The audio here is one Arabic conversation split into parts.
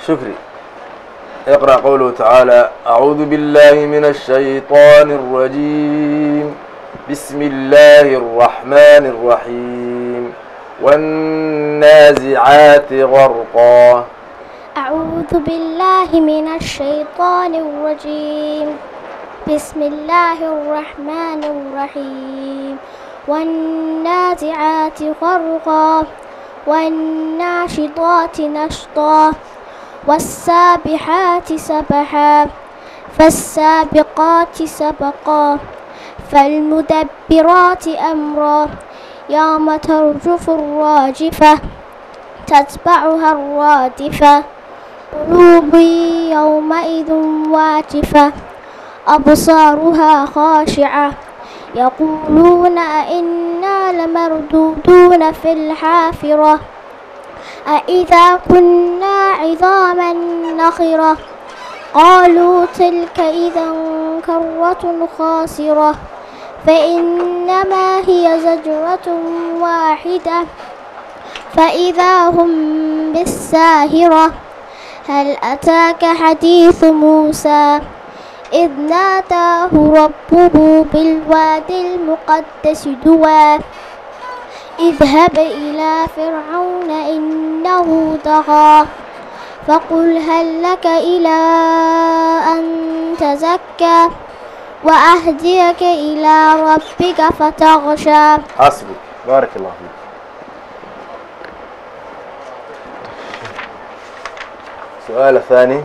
شكري. اقرأ قوله تعالى: أعوذ بالله من الشيطان الرجيم، بسم الله الرحمن الرحيم، والنازعات غرقا. أعوذ بالله من الشيطان الرجيم، بسم الله الرحمن الرحيم، والنازعات غرقا، والناشطات نشطا، والسابحات سبحا، فالسابقات سبقا، فالمدبرات أمرا، يوم ترجف الراجفة تتبعها الرادفة، قلوب يومئذ واجفة أبصارها خاشعة يقولون أئنا لمردودون في الحافرة أئذا كنا عظاما نخرة قالوا تلك إذا كرة خاسرة فإنما هي زجرة واحدة فإذا هم بالساهرة هل أتاك حديث موسى إذ ناداه ربه بالواد المقدس طوى اذهب إلى فرعون إنه طغى فقل هل لك إلى أن تزكى وأهديك إلى ربك فتغشى. حسبك، بارك الله فيك. السؤال الثاني: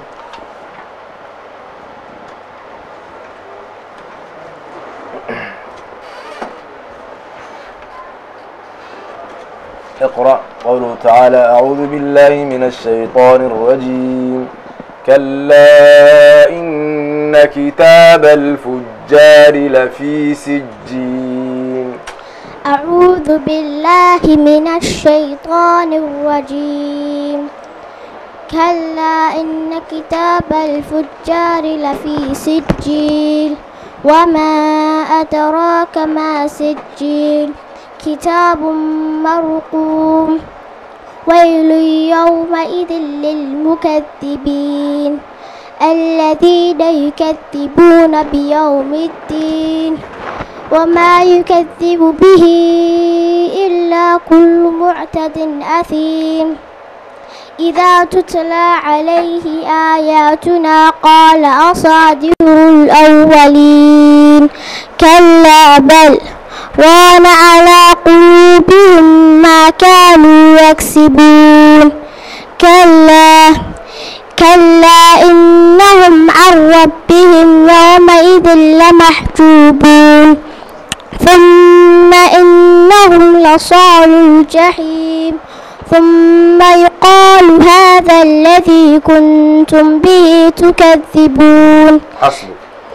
اقرأ قوله تعالى: أعوذ بالله من الشيطان الرجيم، كلا إن كتاب الفجار لفي سجين. أعوذ بالله من الشيطان الرجيم، كلا إن كتاب الفجار لفي سجين وما أدراك ما سجين كتاب مرقوم ويل يومئذ للمكذبين الذين يكذبون بيوم الدين وما يكذب به إلا كل معتد أثيم إذا تتلى عليه آياتنا قال أساطير الأولين كلا بل ران على قلوبهم ما كانوا يكسبون كلا إنهم عن ربهم يومئذ لمحجوبون ثم إنهم لصالو الجحيم ثم يقال هذا الذي كنتم به تكذبون. حسبك.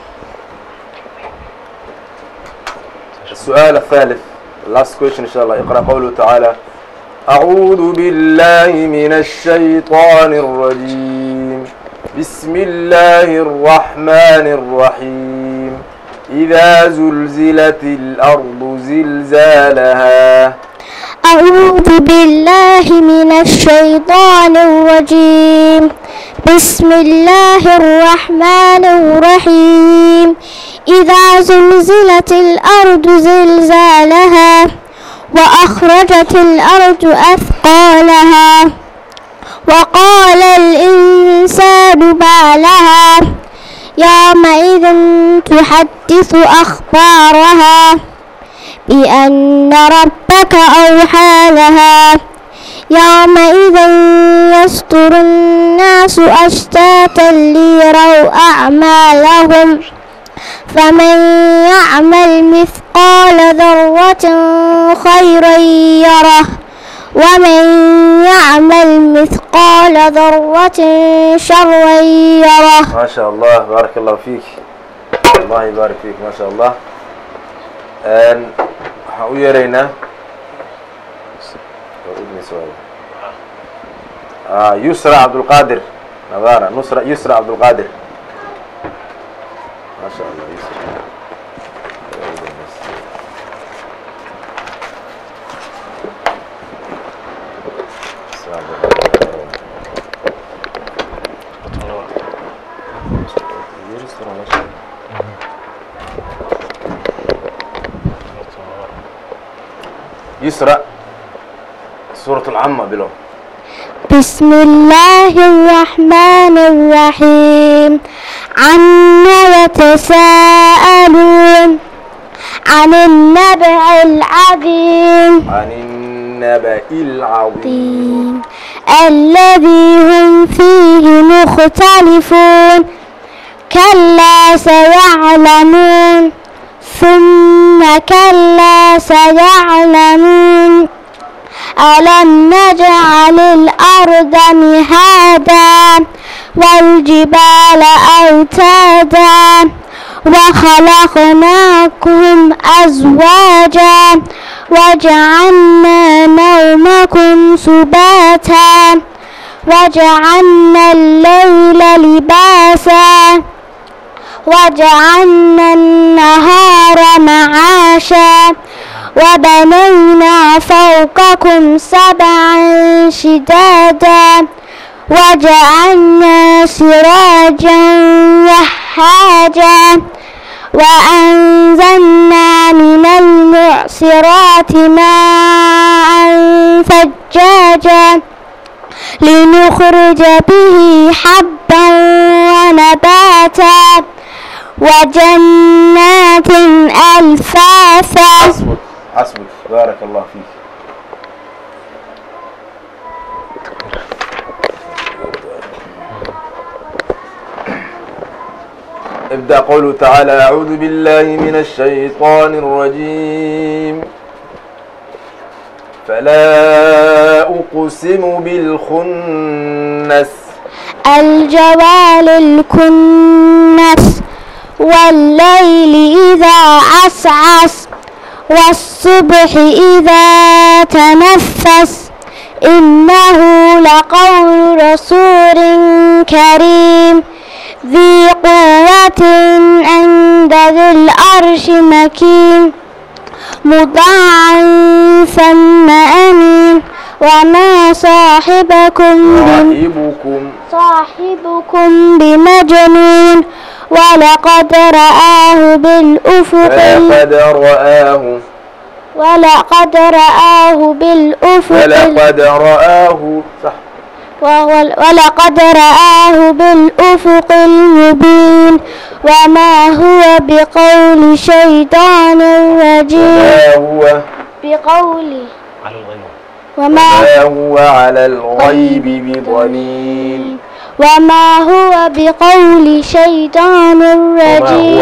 السؤال الثالث last question إن شاء الله. اقرأ قوله تعالى: أعوذ بالله من الشيطان الرجيم، بسم الله الرحمن الرحيم، إذا زلزلت الأرض زلزالها. أعوذ بالله من الشيطان الرجيم، بسم الله الرحمن الرحيم، إذا زلزلت الأرض زلزالها وأخرجت الأرض أثقالها وقال الإنسان ما لها يومئذ تحدث أخبارها بأن ربك أوحى لها يومئذ يصدر الناس أشتاتا ليروا أعمالهم فمن يعمل مثقال ذرة خيرا يره ومن يعمل مثقال ذرة شرا يره. ما شاء الله، بارك الله فيك، الله يبارك فيك، ما شاء الله. waxaan u yeeraynaa يسرى عبد القادر نظارة يسرى عبد القادر. ما شاء الله يسرى. يسرى سورة العامة بلو. بسم الله الرحمن الرحيم. عما يتساءلون عن النبأ العظيم الذي هم فيه مختلفون. كلا سيعلمون ثم كلا سيعلمون. ألم نجعل الأرض مهادا والجبال أوتادا وخلقناكم أزواجا وجعلنا نومكم سباتا وجعلنا الليل لباسا وجعلنا النهار معاشا وبنينا فوقكم سبعا شدادا وجعلنا سراجا وهاجا وأنزلنا من المعصرات ماء ثجاجا لنخرج به حبا ونباتا وجنات ألفافا. حسبك بارك الله فيك. ابدأ قوله تعالى أعوذ بالله من الشيطان الرجيم. فلا أقسم بالخنس الجوار الكنس والليل إذا عسعس والصبح إذا تنفس إنه لقول رسول كريم ذي قوة عند ذي العرش مكين مطاع ثم أمين وما صاحبكم بمجنون ولقد رآه بالأفق المبين وما هو بقول شيطان رجيم وما هو على الغيب بضنين وما هو بقول شيطان رجيم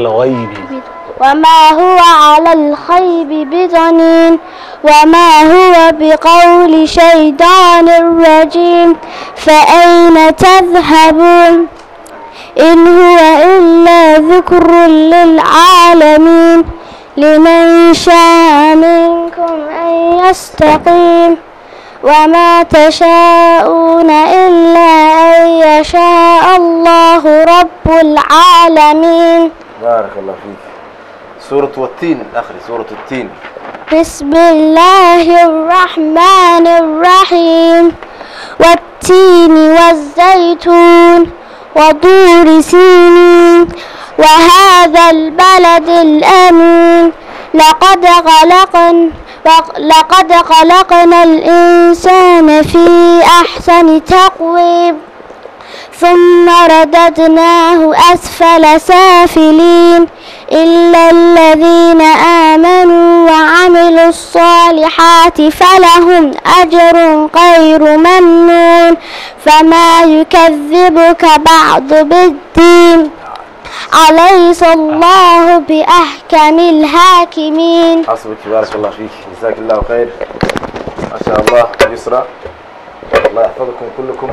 وما هو على الغيب بضنين وما هو بقول شيطان رجيم فأين تذهبون إن هو إلا ذكر للعالمين لمن شاء منكم أن يستقيم وما تشاءون إلا أن يشاء الله رب العالمين. بارك الله فيك. سورة والتين آخر سورة التين. بسم الله الرحمن الرحيم والتين والزيتون وطور سينين وهذا البلد الأمين لقد خلقنا الإنسان في أحسن تقويم ثم رددناه أسفل سافلين إلا الذين آمنوا وعملوا الصالحات فلهم أجر غير ممنون فما يكذبك بعد بالدين أليس الله بأحكم الحاكمين. حسبك بارك الله فيك جزاك الله خير ما شاء الله. يسرى الله يحفظكم كلكم.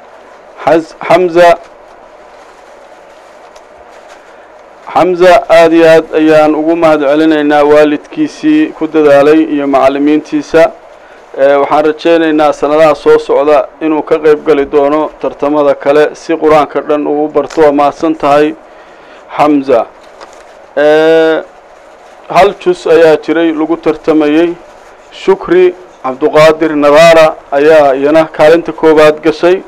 حمزة aad iyo aad ayaan ugu mahad celinaynaa waalidkiisii ku dadaalay iyo macallimiintiisa. waxaan rajaynaynaa sanadaha soo socda inuu ka qayb gali doono tartamada kale si quraanka dhan uu barto. waa mahadsan tahay Hamza. hal jus ayaa jiray lagu tartamayay. Shukri Cabduqaadir Nadaara ayaa iyana kaalinta koobaad gashay.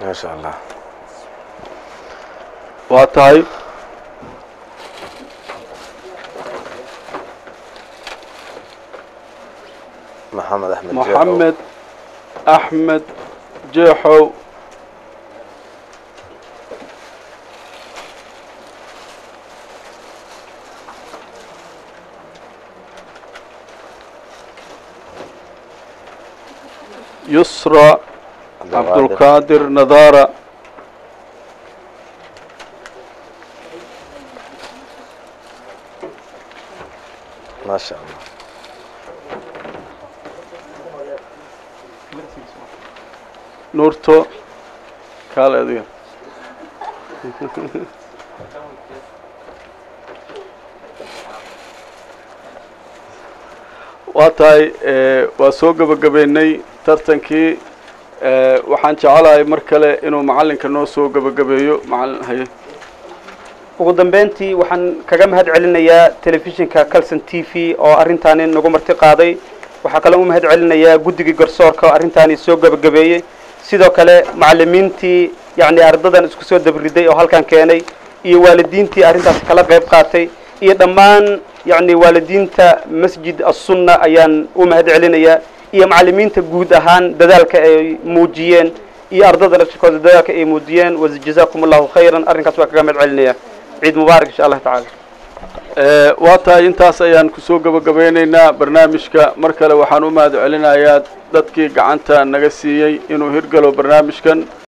ما شاء الله. واتاي محمد أحمد جيحو. يسرى عبد القادر نظارة. ما شاء الله. نورتو كالا دي واتاي واسو gabagabeynay tartankii waxaan jecelahay mar kale inuu macalinka noo soo gabagabeeyo macallin haye. ugu dambeyntii waxaan kaga mahad celinayaa telefishinka Kalson TV oo arintaani nagu marti qaaday. waxa kale oo mahad celinayaa guddiga garsoorka oo arintaani soo gabagabeeyay. sidoo kale macallimiintii ardadan isku soo dabriday oo halkan keenay iyo waalidiintii arintaas kala qayb qaatay iyo dhammaan waalidiinta masjid as-sunna ayaan u mahad celinayaa iyo macallimiinta guud ahaan dadaalka ay muujiyeen iyo ardada laftirkooda dadaalka ay muujiyeen. wajazaakumullahu khayran. arrinkaas waa kaga mahad celinayaa. ciid mubaarak insha Allah taala. waataay intaas ayaan kusoo gabagabeynaynaa barnaamijka. mar kale waxaan u mahad celinayaa dadkii gacanta naga siiyey inuu hirgalo barnaamijkan.